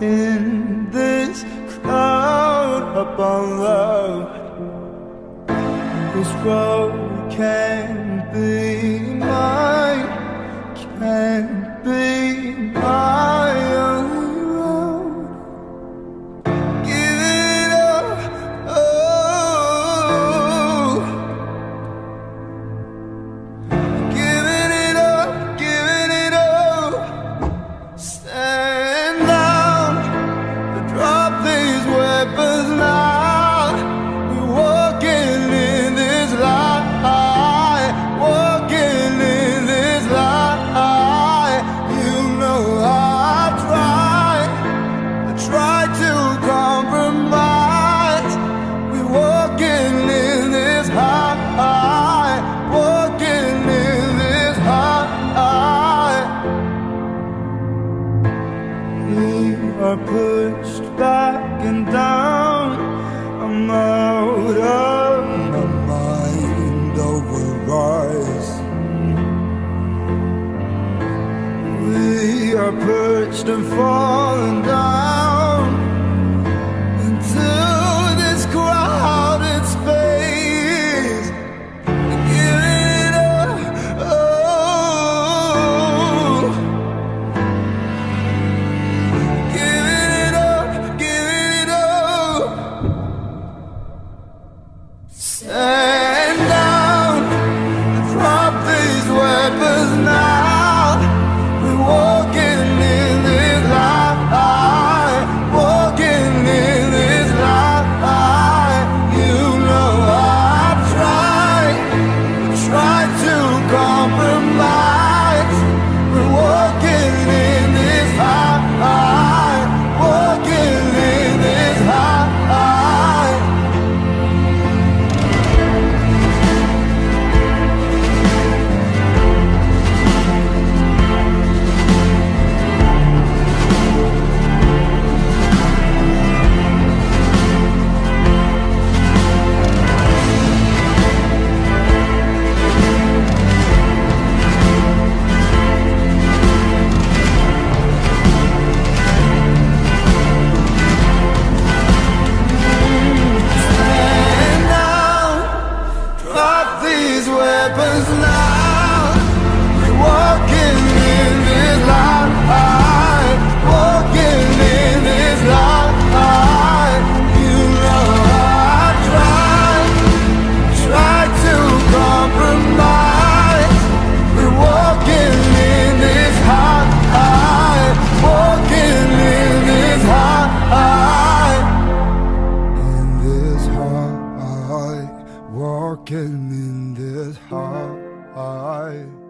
in this crowd up on love. This road can't be mine, can't be my only road. Give it up, oh, giving it up, giving it up. Stand down, drop these weapons now. We're walking in this lie, walking in this lie. You know I try to compromise. We're walking in this high, walking in this high. We are pushed back and down. I'm out of my mind over rise. We are perched and falling down into this crowded space. Give it up, oh, give it up, give it up. Stand down, drop these weapons now. We're walking in this lie, walking in this lie. You know I try to compromise. We're walking in this high, walking in this high. Stand down, drop these weapons now. We're walking in this lie, walking in this lie. You know I try to compromise. We're walking in this high, walking in this high. In this high, walking in this high.